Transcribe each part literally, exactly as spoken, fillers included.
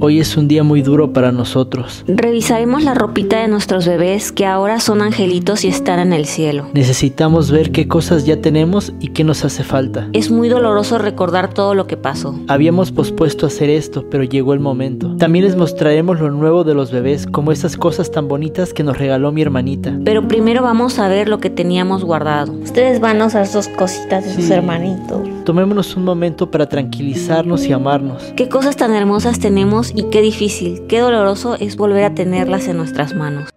Hoy es un día muy duro para nosotros. Revisaremos la ropita de nuestros bebés que ahora son angelitos y están en el cielo. Necesitamos ver qué cosas ya tenemos y qué nos hace falta. Es muy doloroso recordar todo lo que pasó. Habíamos pospuesto hacer esto, pero llegó el momento. También les mostraremos lo nuevo de los bebés, como esas cosas tan bonitas que nos regaló mi hermanita. Pero primero vamos a ver lo que teníamos guardado. Ustedes van a usar sus cositas de Sí. sus hermanitos. Tomémonos un momento para tranquilizarnos y amarnos. Qué cosas tan hermosas tenemos y qué difícil, qué doloroso es volver a tenerlas en nuestras manos.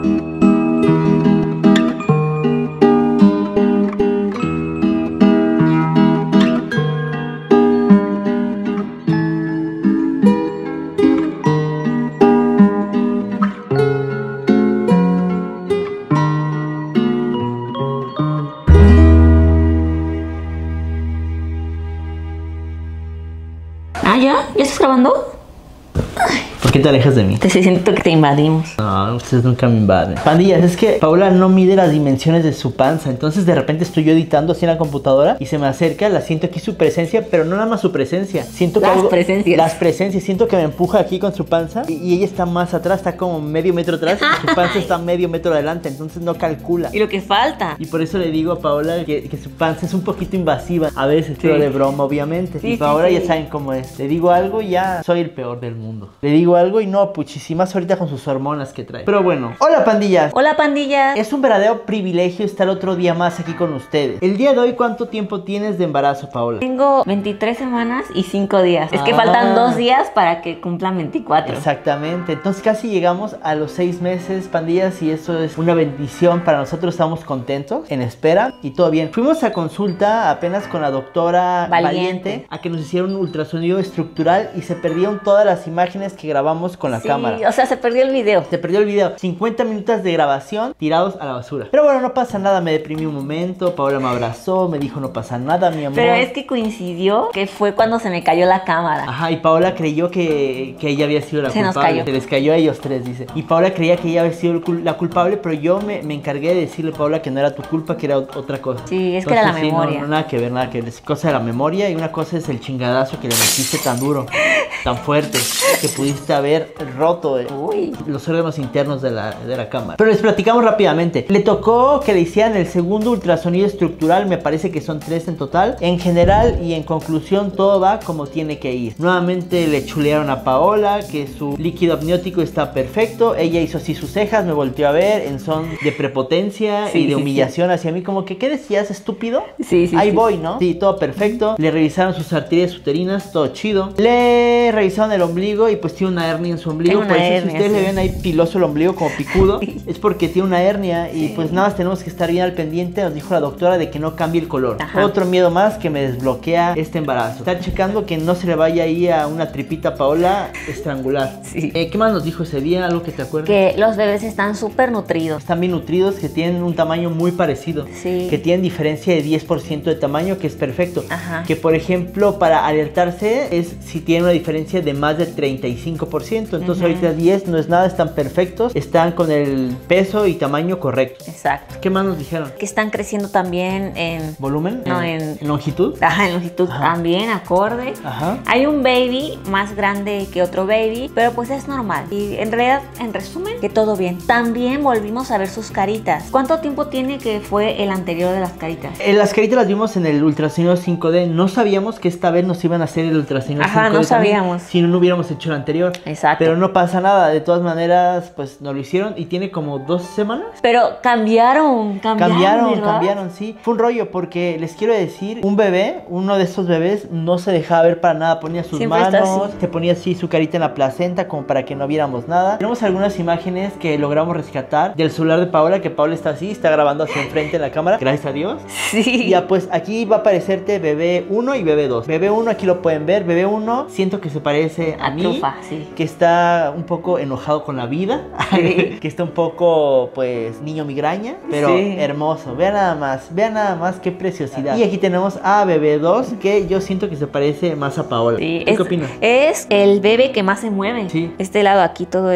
Ah, ¿ya? ¿Ya estás grabando? ¿Por qué te alejas de mí? Te siento que te invadimos. No, ustedes nunca me invaden. Pandillas, es que Paula no mide las dimensiones de su panza. Entonces de repente estoy yo editando así en la computadora y se me acerca, la siento aquí su presencia, pero no nada más su presencia. Siento que Las algo- presencias. Las presencias. Siento que me empuja aquí con su panza y, y ella está más atrás, está como medio metro atrás y su panza está medio metro adelante. Entonces no calcula. Y lo que falta. Y por eso le digo a Paola que, que su panza es un poquito invasiva. A veces, pero Sí. de broma, obviamente. Sí, y sí, Paola sí. ya saben cómo es. Le digo algo y ya soy el peor del mundo. Le digo algo y no, puchis, y más ahorita con sus hormonas que trae. Pero bueno, hola pandillas. Hola, pandilla. Es un verdadero privilegio estar otro día más aquí con ustedes. El día de hoy, ¿cuánto tiempo tienes de embarazo, Paola? Tengo veintitrés semanas y cinco días. Es que Ah. faltan dos días para que cumplan veinticuatro. Exactamente, entonces casi llegamos a los seis meses, pandillas, y eso es una bendición para nosotros. Estamos contentos, en espera y todo bien. Fuimos a consulta apenas con la doctora Valiente. Valiente a que nos hicieron un ultrasonido estructural y se perdieron todas las imágenes que grabamos con la Sí, cámara. o sea, se perdió el video. Se perdió el video. cincuenta minutos de grabación tirados a la basura. Pero bueno, no pasa nada. Me deprimí un momento. Paola me abrazó. Me dijo no pasa nada, mi amor. Pero es que coincidió que fue cuando se me cayó la cámara. Ajá, y Paola creyó que, que ella había sido la Se nos culpable. cayó. Se les cayó a ellos tres, dice. Y Paola creía que ella había sido el cul- la culpable, pero yo me, me encargué de decirle a Paola que no era tu culpa, que era ot- otra cosa. Sí, es que era la sí, no, memoria. No, nada que ver, nada que ver. Es cosa de la memoria y una cosa es el chingadazo que le metiste tan duro, tan fuerte, que pudiste haber roto eh, Uy. los órganos internos de la, de la cámara. Pero les platicamos rápidamente. Le tocó que le hicieran el segundo ultrasonido estructural, me parece que son tres en total. En general y en conclusión todo va como tiene que ir. Nuevamente le chulearon a Paola que su líquido amniótico está perfecto. Ella hizo así sus cejas, me volteó a ver en son de prepotencia Sí, y de sí, humillación hacia mí, como que ¿qué decías, estúpido? Sí, sí, Ahí sí. voy, ¿no? Sí, todo perfecto. Le revisaron sus arterias uterinas, todo chido. Le revisaron el ombligo y pues tiene una hernia en su ombligo. Tiene Por una eso hernia, si ustedes sí. le ven ahí piloso el ombligo como picudo, es porque tiene una hernia y pues nada más tenemos que estar bien al pendiente. Nos dijo la doctora de que no cambie el color. Ajá. Otro miedo más que me desbloquea este embarazo. Estar checando que no se le vaya ahí a una tripita a Paola estrangular. Sí. Eh, ¿Qué más nos dijo ese día? ¿Algo que te acuerdas? Que los bebés están súper nutridos. Están bien nutridos, que tienen un tamaño muy parecido. Sí. Que tienen diferencia de diez por ciento de tamaño, que es perfecto. Ajá. Que por ejemplo, para alertarse es si tienen una diferencia de más del treinta y cinco por ciento. Entonces Ujú. ahorita diez no es nada, están perfectos. Están con el peso y tamaño correcto. Exacto. ¿Qué más nos dijeron? Que están creciendo también en... ¿Volumen? No, ¿En, en- en longitud? Ajá, en longitud Ajá. también, acorde. Ajá. Hay un baby más grande que otro baby, pero pues es normal. Y en realidad, en resumen, que todo bien. También volvimos a ver sus caritas. ¿Cuánto tiempo tiene que fue el anterior de las caritas? Eh, las caritas las vimos en el ultrasonido cinco D. No sabíamos que esta vez nos iban a hacer el ultrasonido Ajá, cinco D no también, sabíamos. si no, no hubiéramos hecho el anterior. Exacto. Pero no pasa nada. De todas maneras, pues nos lo hicieron y tiene como dos semanas. Pero cambiaron, cambiaron, Cambiaron, ¿verdad? cambiaron, sí. Fue un rollo porque les quiero decir, un bebé, uno de estos bebés no se dejaba ver para nada, ponía sus Siempre está manos, así. se ponía así su carita en la placenta como para que no viéramos nada. Tenemos algunas imágenes que logramos rescatar del celular de Paola, que Paola está así, está grabando hacia enfrente en la cámara, gracias a Dios. Sí. Y ya pues aquí va a aparecerte bebé uno y bebé dos. Bebé uno aquí lo pueden ver, bebé uno siento que se parece a, A mí. Trufa, sí. Que está un poco enojado con la vida, Sí. que está un poco, pues, niño migraña, pero Sí. hermoso. Vean nada más, vean nada más qué preciosidad. Y aquí tenemos a bebé dos, que yo siento que se parece más a Paola. Sí, ¿Tú es, qué opinas? es el bebé que más se mueve. Sí. Este lado aquí, todo esto.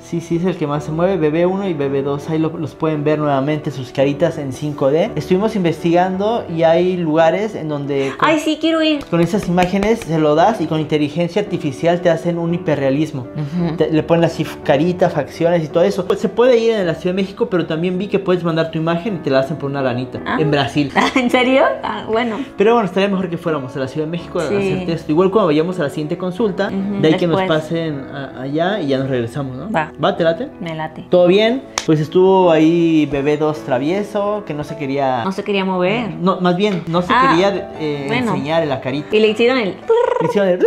Sí, sí, es el que más se mueve. Bebé uno y Bebé dos. Ahí lo, los pueden ver nuevamente, sus caritas en cinco D. Estuvimos investigando y hay lugares en donde... Con, Ay, sí, quiero ir. Con esas imágenes se lo das y con inteligencia artificial te hacen un hiperrealismo. Uh-huh. Te, le ponen así caritas, facciones y todo eso. Pues se puede ir en la Ciudad de México, pero también vi que puedes mandar tu imagen y te la hacen por una lanita. Ah. En Brasil. ¿En serio? Ah, bueno. Pero bueno, estaría mejor que fuéramos a la Ciudad de México sí. a hacer esto. Igual cuando vayamos a la siguiente consulta, uh-huh. de ahí Después. que nos pasen a, allá y ya nos regresamos, ¿no? Va. ¿Va? ¿Te late? Me late. ¿Todo bien? Pues estuvo ahí Bebé dos travieso, que no se quería... No se quería mover. No, más bien, no se ah, quería eh, bueno. enseñar la carita. Y le hicieron el... Le hicieron el...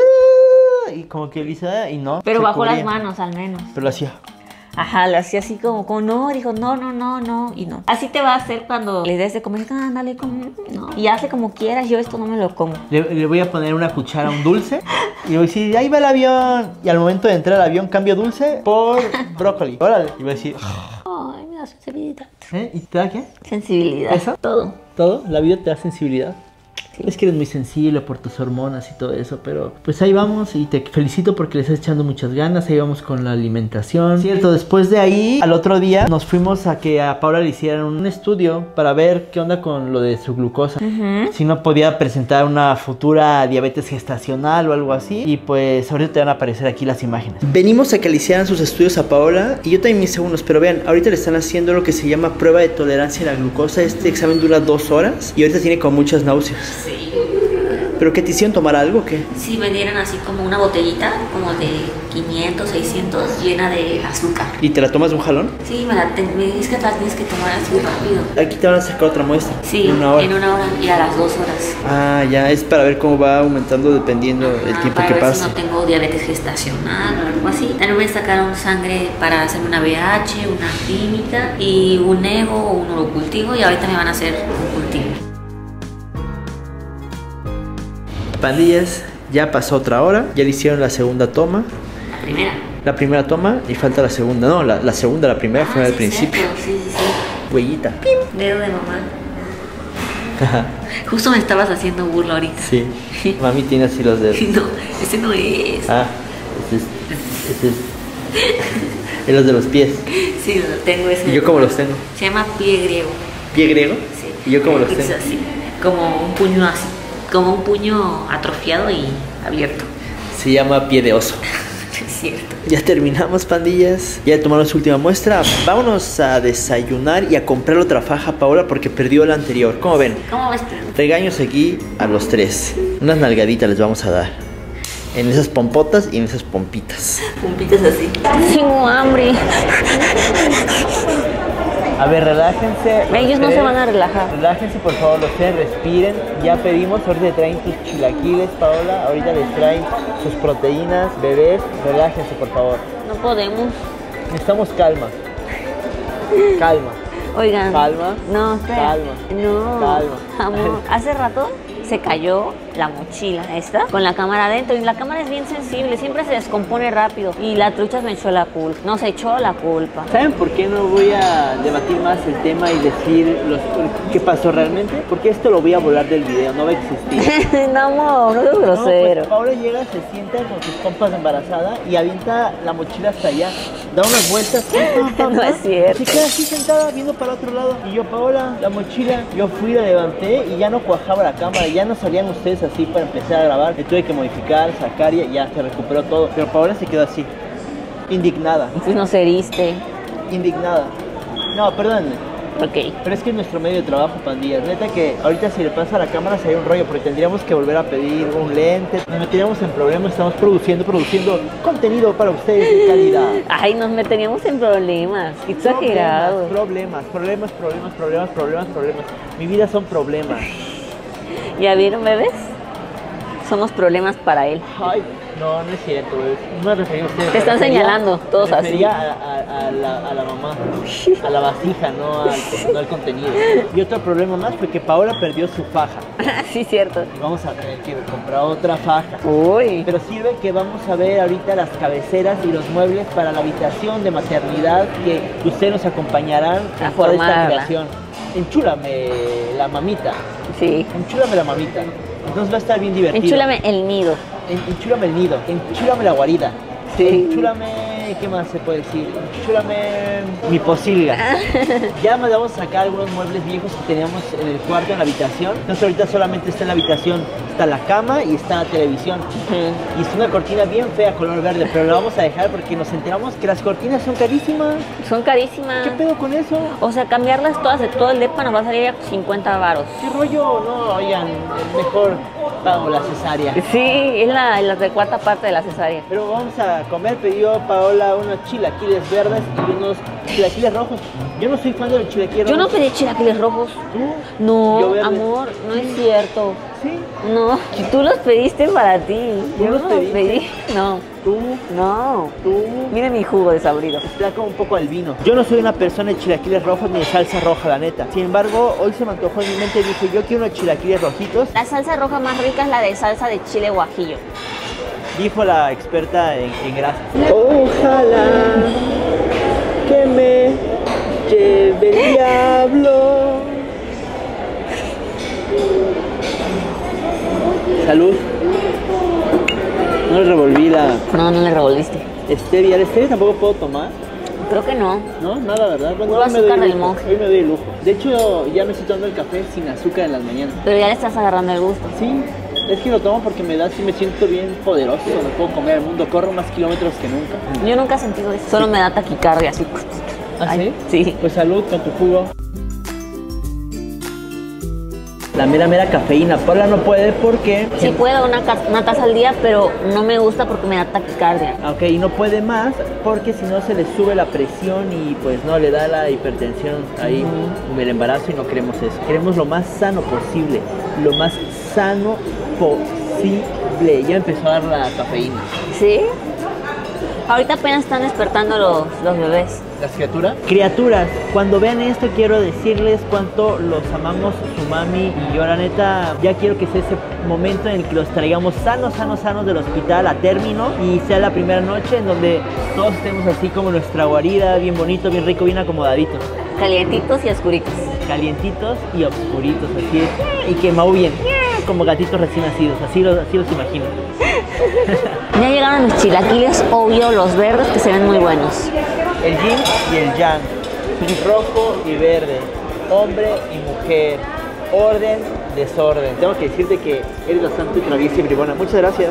Y como que Lisa y no. Pero bajó las manos al menos. Pero lo hacía. Ajá, lo hacía así como, como no, dijo no, no, no, no, y no. Así te va a hacer cuando le des de comer, ah, dale, come, no. Y hace como quieras, yo esto no me lo como. Le, le voy a poner una cuchara a un dulce y le voy a decir, ahí va el avión. Y al momento de entrar al avión, cambio dulce por brócoli. Órale. Y voy a decir, ay, me da sensibilidad. ¿Eh? ¿Y te da qué? Sensibilidad. ¿Eso? Todo. ¿Todo? ¿La vida te da sensibilidad? Sí. Es que eres muy sensible por tus hormonas y todo eso, pero pues ahí vamos y te felicito porque le estás echando muchas ganas. Ahí vamos con la alimentación. Cierto, después de ahí, al otro día nos fuimos a que a Paula le hicieran un estudio para ver qué onda con lo de su glucosa. Uh-huh. Si no podía presentar una futura diabetes gestacional o algo así. Y pues ahorita te van a aparecer aquí las imágenes. Venimos a que le hicieran sus estudios a Paola y yo también me hice unos, pero vean, ahorita le están haciendo lo que se llama prueba de tolerancia a la glucosa. Este examen dura dos horas y ahorita tiene como muchas náuseas. Sí. ¿Pero qué te hicieron tomar algo o qué? Sí, me dieron así como una botellita, como de quinientos, seiscientos, llena de azúcar. ¿Y te la tomas de un jalón? Sí, me la te, me dices que te la tienes que tomar así rápido. Aquí te van a sacar otra muestra. Sí, en una hora, en una hora y a las dos horas. Ah, ya, es para ver cómo va aumentando dependiendo del ah, tiempo que pasa. Para ver si no tengo diabetes gestacional o algo así. También me sacaron sangre para hacer una B H, una química y un ego o un urocultivo y ahorita me van a hacer un cultivo. Pandillas, ya pasó otra hora, ya le hicieron la segunda toma. La primera. La primera toma y falta la segunda. No, la, la segunda, la primera ah, fue sí, al principio. Cierto. Sí, sí, sí. Huellita. Dedo de mamá. Justo me estabas haciendo burla ahorita. Sí. Mami tiene así los dedos. No, ese no es. Ah, ese es. Ese es. Es los de los pies. Sí, tengo ese. ¿Y yo cómo los tengo? Se llama pie griego. ¿Pie griego? Sí. ¿Y yo cómo los tengo? Es así, como un puño así. Como un puño atrofiado y abierto. Se llama pie de oso. Es cierto. Ya terminamos, pandillas. Ya tomamos su última muestra. Vámonos a desayunar y a comprar otra faja a Paola porque perdió la anterior. ¿Cómo ven? ¿Cómo ves? Regaños aquí a los tres. Unas nalgaditas les vamos a dar. En esas pompotas y en esas pompitas. Pompitas así. Tengo hambre. A ver, relájense. Ellos no se van a relajar. Relájense, por favor, los tres, respiren. Ya pedimos, ahorita les traen tus chilaquiles, Paola. Ahorita les traen sus proteínas, bebés. Relájense, por favor. No podemos. Necesitamos calma. Calma. Oigan. Calma. No, espera. Calma. No. Calma. Amor, hace rato se cayó la mochila esta con la cámara adentro y la cámara es bien sensible, siempre se descompone rápido y la trucha me echó la culpa, nos echó la culpa. ¿Saben por qué no voy a debatir más el tema y decir los, qué pasó realmente? Porque esto lo voy a volar del video, no va a existir. No, amor, no es grosero. No, pues Paola llega, se sienta con sus compas embarazada y avienta la mochila hasta allá, da unas vueltas. Pam, pam, no pam, es cierto. Se queda así sentada viendo para otro lado y yo, Paola, la mochila, yo fui, la levanté y ya no cuajaba la cámara, ya no salían ustedes así para empezar a grabar. Le tuve que modificar, sacar y ya se recuperó todo. Pero Paola se quedó así, indignada. Pues nos heriste. Indignada. No, perdónenme. Ok. Pero es que es nuestro medio de trabajo, pandillas. Neta que ahorita si le pasa a la cámara sería un rollo porque tendríamos que volver a pedir un lente. Nos meteríamos en problemas. Estamos produciendo, produciendo contenido para ustedes de calidad. Ay, nos meteríamos en problemas. Exagerados. Problemas, problemas, problemas, problemas, problemas, problemas. Mi vida son problemas. ¿Ya vieron, bebés? Somos problemas para él. Ay, no, no es cierto, bebés. No me refería a ustedes. Te están refería, señalando, todos me así. refería a, a, a, la, a la mamá, a la vasija, no al, no al contenido. Y otro problema más fue que Paola perdió su faja. Sí, cierto. Y vamos a tener que comprar otra faja. Uy. Pero sirve que vamos a ver ahorita las cabeceras y los muebles para la habitación de maternidad que ustedes nos acompañarán a en toda esta formarla. creación. Enchúlame la mamita. Sí. Enchúlame la mamita. Entonces va a estar bien divertido. Enchúlame el nido. En, enchúlame el nido. Enchúlame la guarida. Sí. Enchúlame, ¿qué más se puede decir? Enchúlame mi posilga. Ya mandamos a sacar algunos muebles viejos que teníamos en el cuarto, en la habitación. Entonces ahorita solamente está en la habitación, está la cama y está la televisión. Uh-huh. Y es una cortina bien fea, color verde, pero la vamos a dejar porque nos enteramos que las cortinas son carísimas. Son carísimas. ¿Qué pedo con eso? O sea, cambiarlas todas de todo el depa nos va a salir a cincuenta varos. ¿Qué rollo? No, oigan, mejor pago la cesárea. Sí, es la, la de cuarta parte de la cesárea. Pero vamos a comer, pidió Paola unos chilaquiles verdes y unos chilaquiles rojos. Yo no soy fan de los chilaquiles rojos. Yo no pedí chilaquiles rojos. ¿Tú? No, amor, no es cierto. ¿Sí? No, tú los pediste para ti. ¿Tú Yo los no los pediste? pedí. No. ¿Tú? No. ¿Tú? Mira mi jugo desabrido. Está como un poco al vino. Yo no soy una persona de chilaquiles rojos ni de salsa roja, la neta. Sin embargo, hoy se me antojó en mi mente y dije, yo quiero unos chilaquiles rojitos. La salsa roja más rica es la de salsa de chile guajillo. Dijo la experta en, en grasa. Ojalá que me lleve el diablo. Salud. No le revolví la No, no le revolviste. stevia. ¿El stevia tampoco puedo tomar? Creo que no. No, nada, ¿verdad? Bueno, Puro hoy me doy azúcar del lujo. monje. Hoy me doy lujo. De hecho, ya me estoy tomando el café sin azúcar en las mañanas. Pero ya le estás agarrando el gusto. Sí, es que lo tomo porque me da, así me siento bien poderoso. Me puedo comer el mundo, corro más kilómetros que nunca. Yo nunca he sentido eso. Solo me da taquicardia así. ¿Ah, Ay, sí? Sí. Pues salud con tu jugo. La mera mera cafeína. Paula no puede porque... Sí puedo una, ca- una taza al día, pero no me gusta porque me da taquicardia. Ok, y no puede más porque si no se le sube la presión y pues no, le da la hipertensión ahí en el embarazo y no queremos eso. Queremos lo más sano posible, lo más sano posible. Ya empezó a dar la cafeína. ¿Sí? Ahorita apenas están despertando los, los bebés. ¿Las criaturas? Criaturas, cuando vean esto quiero decirles cuánto los amamos su mami y yo, la neta, ya quiero que sea ese momento en el que los traigamos sanos, sanos, sanos del hospital a término y sea la primera noche en donde todos estemos así como nuestra guarida, bien bonito, bien rico, bien acomodaditos. Calientitos y oscuritos. Calientitos y oscuritos, así es. Y que maullen, como gatitos recién nacidos, así los, así los imagino. Ya llegaron mis chilaquiles, obvio, los verdes que se ven muy buenos. El yin y el yang, rojo y verde, hombre y mujer, orden, desorden. Tengo que decirte que eres bastante traviesa y bribona. Muchas gracias.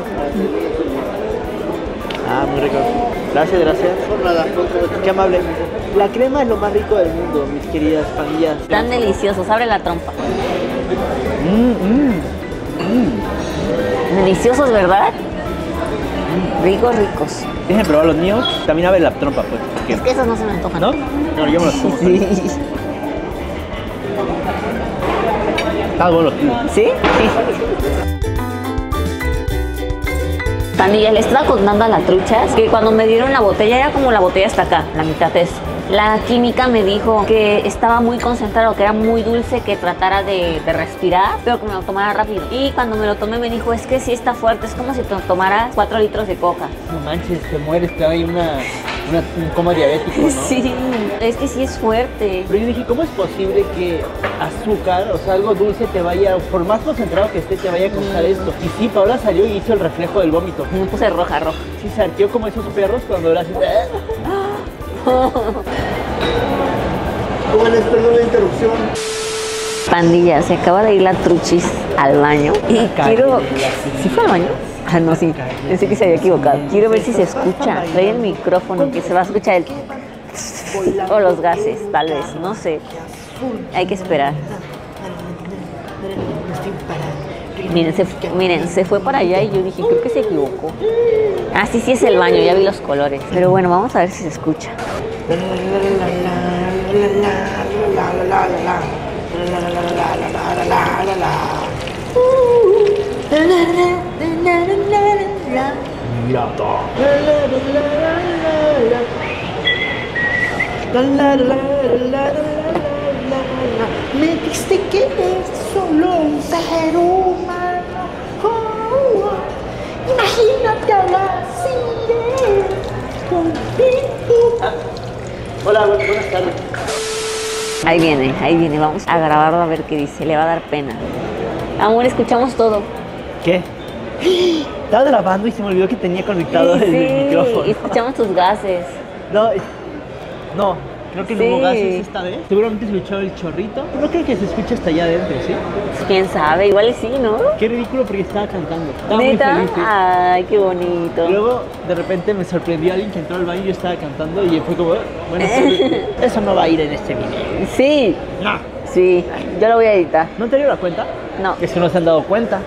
Ah, muy rico. Gracias, gracias. Por nada. Qué amable. La crema es lo más rico del mundo, mis queridas pandillas. Tan deliciosos, abre la trompa. Mmm, mmm. Deliciosos, ¿verdad? Ricos, ricos. Déjenme probar los míos. También abre la trompa, pues. porque- Es que esos no se me antojan. ¿No? No, yo me los como. Sí. Está bueno los tuyos. ¿Sí? Pandilla, le estaba contando a la truchas que cuando me dieron la botella, era como la botella hasta acá, la mitad es. La química me dijo que estaba muy concentrado, que era muy dulce, que tratara de, de respirar, pero que me lo tomara rápido. Y cuando me lo tomé me dijo, es que sí está fuerte, es como si te tomaras cuatro litros de coca. No manches, te mueres, te da ahí una, una, un coma diabético, ¿no? Sí, es que sí es fuerte. Pero yo dije, ¿cómo es posible que azúcar, o sea, algo dulce te vaya, por más concentrado que esté, te vaya a causar esto? Y sí, Paola salió y hizo el reflejo del vómito. Me puse roja, roja. Sí, se arqueó como esos perros cuando le hacen... Jóvenes, perdón la interrupción. Pandilla, se acaba de ir la truchis al baño y quiero... ¿Sí fue al baño? Ah, no, sí. Pensé que se había equivocado. Quiero ver si se escucha. Trae el micrófono, que se va a escuchar el... O los gases, tal vez. No sé. Hay que esperar. Miren se, miren, se fue para allá y yo dije, creo que se equivocó. Ah, sí, sí es el baño, ya vi los colores. Pero bueno, vamos a ver si se escucha. Me dijiste que eres solo un ser humano. Oh, oh. Imagínate ahora si eres contigo. Hola, bu- buenas tardes. Ahí viene, ahí viene. Vamos a grabarlo a ver qué dice. Le va a dar pena. Amor, escuchamos todo. ¿Qué? Estaba grabando y se me olvidó que tenía conectado Sí, el sí, micrófono. y escuchamos tus gases. No, es- no, creo que no Sí. hubo gases esta vez. Seguramente se escuchó el chorrito. No creo que se escuche hasta allá adentro, ¿sí? Quién sabe, igual y sí, ¿no? Qué ridículo porque estaba cantando. Estaba ¿Neta? muy feliz. ¿Sí? Ay, qué bonito. Y luego de repente me sorprendió alguien que entró al baño y yo estaba cantando y fue como, bueno, eso no va a ir en este video. Sí, No. sí, yo lo voy a editar. ¿No te dio la cuenta? No. Es que no se han dado cuenta.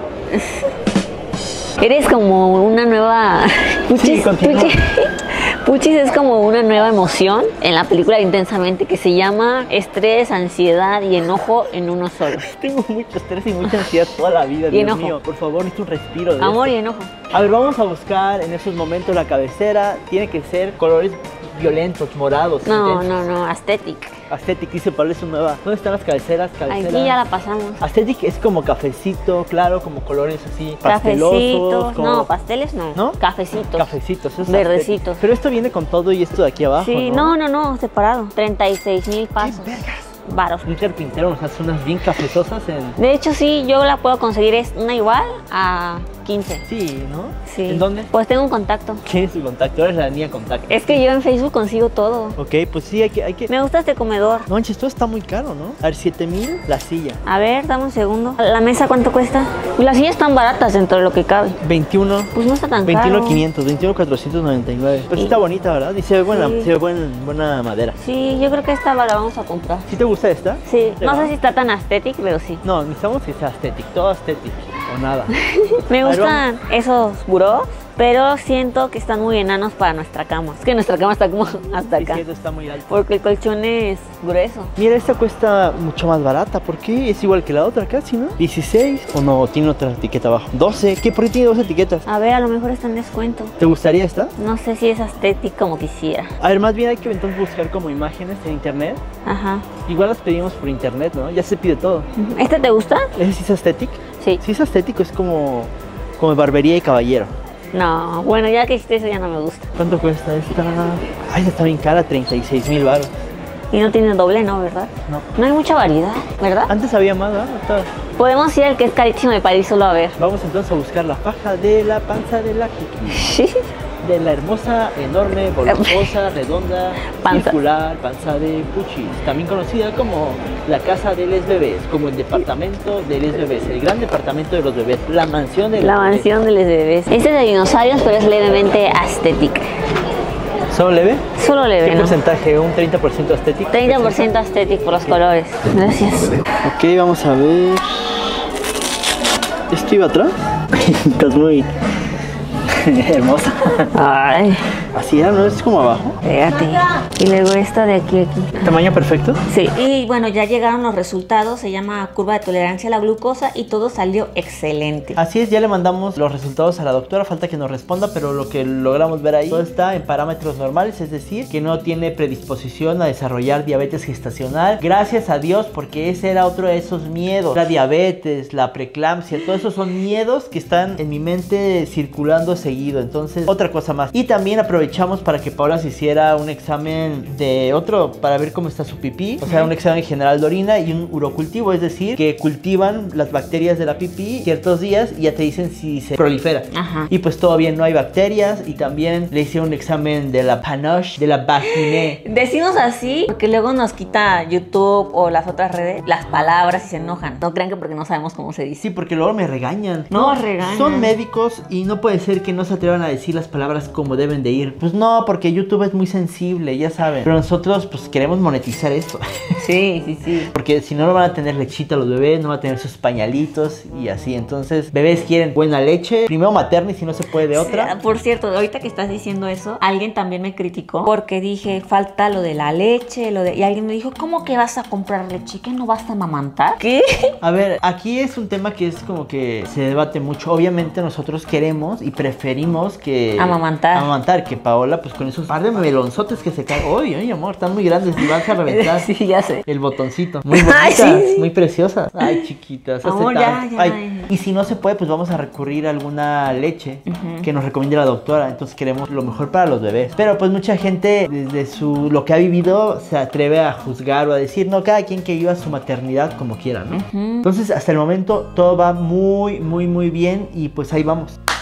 Eres como una nueva... Puchis, continúa. Puchis, Puchis es como una nueva emoción en la película Intensamente que se llama estrés, ansiedad y enojo en uno solo. Tengo mucho estrés y mucha ansiedad toda la vida, Y Dios enojo. mío. Por favor, necesito un respiro de Amor y esto. enojo. A ver, vamos a buscar en esos momentos la cabecera. Tiene que ser colores violentos, morados. No, intensos. no, no, aesthetic. Aesthetic, dice Pablo, es su nueva. ¿Dónde están las cabeceras? Cabeceras. Aquí ya la pasamos. Aesthetic es como cafecito, claro, como colores así, pastelosos. Cafecitos, como- no, pasteles no. ¿No? Cafecitos. Cafecitos, eso es Verdecitos. aesthetic. Pero esto viene con todo y esto de aquí abajo, Sí, no, no, no, separado. treinta y seis mil pasos. Varos. Un carpintero nos hace unas bien cafezosas en... De hecho, sí, yo la puedo conseguir, es una igual a quince. Sí, ¿no? Sí. ¿En dónde? Pues tengo un contacto. ¿Quién es su contacto? Eres la niña contacto. Es que yo en Facebook consigo todo. Ok, pues sí, hay que... Hay que... Me gusta este comedor. No, manches, todo está muy caro, ¿no? A ver, siete mil la silla. A ver, dame un segundo. ¿La mesa cuánto cuesta? Las sillas están baratas dentro de lo que cabe. veintiuno. Pues no está tan veintiuno caro. quinientos, veintiuno cuatrocientos noventa y nueve. Pero sí está bonita, ¿verdad? Y se ve buena, Sí. se ve buen- buena madera. Sí, yo creo que esta la vamos a comprar. ¿Sí te gusta esta? Sí, ¿Te no va? sé si está tan aesthetic, pero sí. No, necesitamos que sea aesthetic, todo aesthetic o nada. Me A ver, gustan esos burós, pero siento que están muy enanos para nuestra cama. Es que nuestra cama está como hasta Sí, acá. cierto, está muy alto. Porque el colchón es grueso. Mira, esta cuesta mucho más barata. ¿Por qué? Es igual que la otra casi, ¿no? dieciséis o no, tiene otra etiqueta abajo. doce. ¿Qué? ¿Por qué tiene dos etiquetas? A ver, a lo mejor está en descuento. ¿Te gustaría esta? No sé si es aesthetic como quisiera. A ver, más bien hay que entonces buscar como imágenes en internet. Ajá. Igual las pedimos por internet, ¿no? Ya se pide todo. ¿Este te gusta? ¿Ese sí es aesthetic? Sí. Sí es estético, es como, como barbería y caballero. No, bueno, ya que hiciste eso ya no me gusta. ¿Cuánto cuesta esta? Ay, esta está bien cara, treinta y seis mil baros. Y no tiene doble, ¿no? ¿Verdad? No. No hay mucha variedad, ¿verdad? Antes había más, ¿verdad? Ahorita- Podemos ir al que es carísimo de París solo a ver. Vamos entonces a buscar la faja de la panza de la Kiki. De la hermosa, enorme, voluptuosa, redonda, Panza. circular, panza de Puchis. También conocida como la casa de los bebés, como el departamento de los bebés, el gran departamento de los bebés, la mansión de los La bebés. mansión de los bebés. Este es de dinosaurios, pero es levemente aesthetic. ¿Solo leve? Solo leve, ¿Qué ¿no? porcentaje? ¿Un treinta por ciento estético? treinta por ciento aesthetic por los colores. Gracias. Ok, vamos a ver. ¿Esto iba atrás? Estás muy hermosa. Ay, Así era, ¿no? Es como abajo. fíjate. Y luego esta de aquí a aquí. ¿Tamaño perfecto? Sí. Y bueno, ya llegaron los resultados. Se llama curva de tolerancia a la glucosa y todo salió excelente. Así es, ya le mandamos los resultados a la doctora, falta que nos responda, pero lo que logramos ver ahí, todo está en parámetros normales, es decir, que no tiene predisposición a desarrollar diabetes gestacional. Gracias a Dios, porque ese era otro de esos miedos. La diabetes, la preeclampsia, todos esos son miedos que están en mi mente circulando seguido. Entonces, otra cosa más. Y también aprovechamos para que Paula se hiciera un examen de otro, para ver cómo está su pipí. O sea, un examen general de orina y un urocultivo, es decir, que cultivan las bacterias de la pipí ciertos días y ya te dicen si se prolifera. Ajá. Y pues todo bien, no hay bacterias. Y también le hice un examen de la panoche, de la vagina. Decimos así porque luego nos quita YouTube o las otras redes las palabras y se enojan. No crean que porque no sabemos cómo se dice. Sí, porque luego me regañan. No, regañan. Son médicos y no puede ser que no se atrevan a decir las palabras como deben de ir. Pues no, porque YouTube es muy sensible, ya saben. Pero nosotros pues queremos monetizar esto. Sí, sí, sí. Porque si no, no van a tener lechita los bebés, no van a tener sus pañalitos y así. Entonces, bebés quieren buena leche, primero materna y si no se puede de otra. Sí, por cierto, ahorita que estás diciendo eso, alguien también me criticó porque dije, falta lo de la leche, lo de... Y alguien me dijo, ¿cómo que vas a comprar leche? ¿Que no vas a amamantar? ¿Qué? A ver, aquí es un tema que es como que se debate mucho. Obviamente nosotros queremos y preferimos que... Amamantar. Amamantar, que Paola pues con esos par de melonzotes que se caen. Uy, ay amor, están muy grandes y vas a reventar. Sí, ya sé. El botoncito. Muy bonitas, Ay, sí, sí. muy preciosas. Ay, chiquitas. hace Amor, ya, tanto. ya, Ay, ya. y si no se puede, pues vamos a recurrir a alguna leche Ujú. que nos recomiende la doctora. Entonces queremos lo mejor para los bebés. Pero pues mucha gente desde su lo que ha vivido se atreve a juzgar o a decir, no, cada quien que viva su maternidad como quiera, ¿no? Ujú. Entonces hasta el momento todo va muy, muy, muy bien y pues ahí vamos.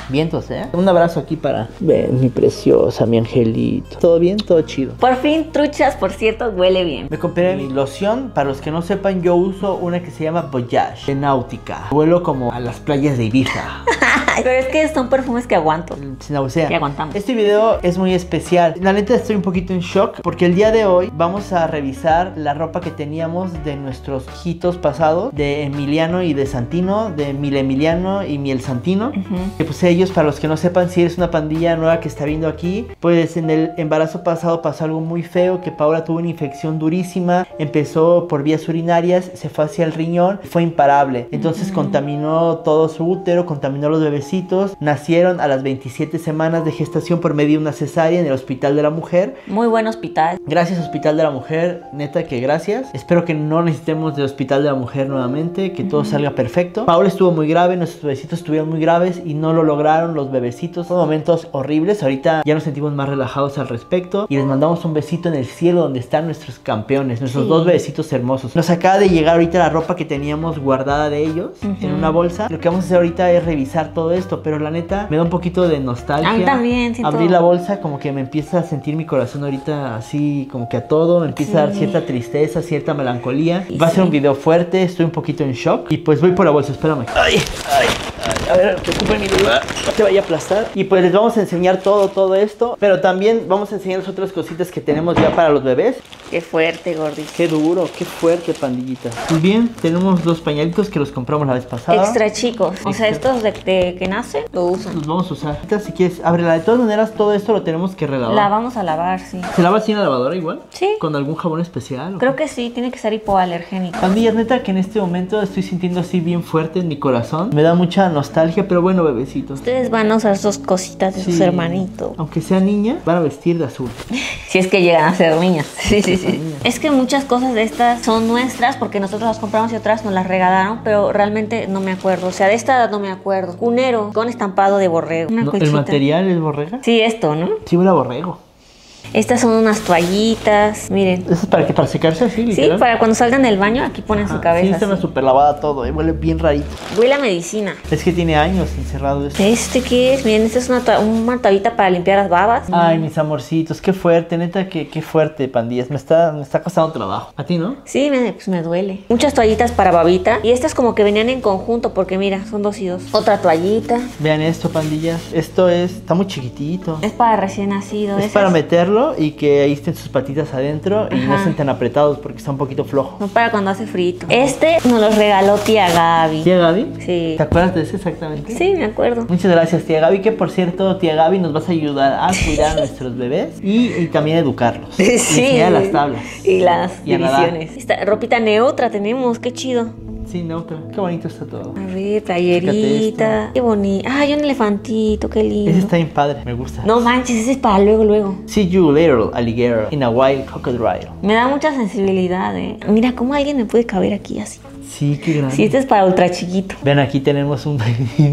Vientos, ¿eh? Un abrazo aquí para... Ven, mi preciosa, mi angelito. ¿Todo bien? Todo chido. Por fin, truchas, por cierto, huele bien. Me compré mi loción. Para los que no sepan, yo uso una que se llama Voyage de Náutica. Huelo como a las playas de Ibiza. Pero es que son perfumes que aguanto. Sin náusea. Que aguantamos. Este video es muy especial. La neta estoy un poquito en shock porque el día de hoy vamos a revisar la ropa que teníamos de nuestros hijitos pasados, de Emiliano y de Santino, de Mil Emiliano y Miel Santino. Uh-huh. Que pues ellos, para los que no sepan, si eres una pandilla nueva que está viendo aquí, pues en el embarazo pasado pasó algo muy feo, que Paola tuvo una infección durísima, empezó por vías urinarias, se fue hacia el riñón, fue imparable. Entonces uh-huh. contaminó todo su útero, contaminó los bebés. Nacieron a las veintisiete semanas de gestación por medio de una cesárea en el Hospital de la Mujer. Muy buen hospital. Gracias, Hospital de la Mujer, neta que gracias. Espero que no necesitemos del Hospital de la Mujer nuevamente, que todo uh-huh. salga perfecto. Paola estuvo muy grave, nuestros bebecitos estuvieron muy graves y no lo lograron los bebecitos. Fueron momentos horribles. Ahorita ya nos sentimos más relajados al respecto y les mandamos un besito en el cielo donde están nuestros campeones, nuestros sí. dos bebecitos hermosos. Nos acaba de llegar ahorita la ropa que teníamos guardada de ellos uh-huh. en una bolsa. Lo que vamos a hacer ahorita es revisar todo esto, pero la neta me da un poquito de nostalgia. A mí también siento... Abrir la bolsa como que me empieza a sentir mi corazón ahorita así como que a todo, me empieza sí. a dar cierta tristeza, cierta melancolía. Sí, Va a ser sí. un video fuerte, estoy un poquito en shock y pues voy por la bolsa, espérame. Ay, ay, ay, a ver, preocupen mi lugar, no te vaya a aplastar. Y pues les vamos a enseñar todo, todo esto, pero también vamos a enseñarles otras cositas que tenemos ya para los bebés. Qué fuerte, gordito. Qué duro, qué fuerte, pandillita. Muy bien, tenemos dos pañalitos que los compramos la vez pasada. Extra chicos, Extra. o sea, estos de, de que nace, lo usan. Los vamos a usar. Ahorita si quieres, ábrela. De todas maneras, todo esto lo tenemos que relavar. La vamos a lavar, sí. ¿Se lava así en la lavadora igual? Sí. ¿Con algún jabón especial? Creo que sí, tiene que ser hipoalergénico. Pandillas, neta que en este momento estoy sintiendo así bien fuerte en mi corazón. Me da mucha nostalgia, pero bueno, bebecitos. Ustedes van a usar sus cositas de sí. sus hermanitos. Aunque sea niña, van a vestir de azul. Si es que llegan a ser niñas. Sí, sí, sí. Es que muchas cosas de estas son nuestras porque nosotros las compramos y otras nos las regalaron, pero realmente no me acuerdo. O sea, de esta edad no me acuerdo. Cunero con estampado de borrego. Una no, ¿el material es borrega? Sí, esto, ¿no? Sí, huele a borrego. Estas son unas toallitas, miren. ¿Eso es para qué? ¿Para secarse así, literal? Sí, para cuando salgan del baño, aquí ponen Ajá, su cabeza. Sí, está me super lavada todo, ¿eh? Huele bien rarito. Huele a medicina. Es que tiene años encerrado esto. ¿Este qué es? Miren, esta es una, una toallita para limpiar las babas. Ay, mis amorcitos, qué fuerte, neta, que qué fuerte, pandillas. Me está, me está costando trabajo. ¿A ti no? Sí, me, pues me duele. Muchas toallitas para babita. Y estas como que venían en conjunto, porque mira, son dos y dos. Otra toallita. Vean esto, pandillas. Esto es, está muy chiquitito. Es para recién nacido. Es Esas... para meterlo y que ahí estén sus patitas adentro y Ajá. no estén tan apretados porque está un poquito flojo. No para cuando hace frío. Este nos lo regaló tía Gaby. ¿Tía Gaby? Sí. ¿Te acuerdas de ese exactamente? Sí, me acuerdo. Muchas gracias, tía Gaby, que por cierto, tía Gaby, nos vas a ayudar a cuidar a nuestros bebés y, y también educarlos. Sí. Y enseñar las tablas. Y las y divisiones. Esta ropita neutra tenemos, qué chido. Sí, neutra. Qué bonito está todo. A ver, tallerita. Qué bonito. Ay, un elefantito, qué lindo. Ese está bien padre, me gusta. No manches, ese es para luego, luego. See you later, alligator, in a wild crocodile. Me da mucha sensibilidad, eh. Mira, cómo alguien me puede caber aquí así. Sí, qué grande. Sí, este es para ultra chiquito. Vean, aquí tenemos un,